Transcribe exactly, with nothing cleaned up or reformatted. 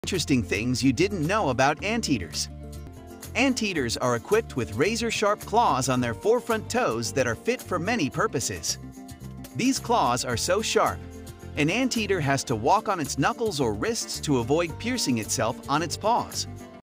Interesting things you didn't know about anteaters. Anteaters are equipped with razor-sharp claws on their forefront toes that are fit for many purposes. These claws are so sharp, an anteater has to walk on its knuckles or wrists to avoid piercing itself on its paws.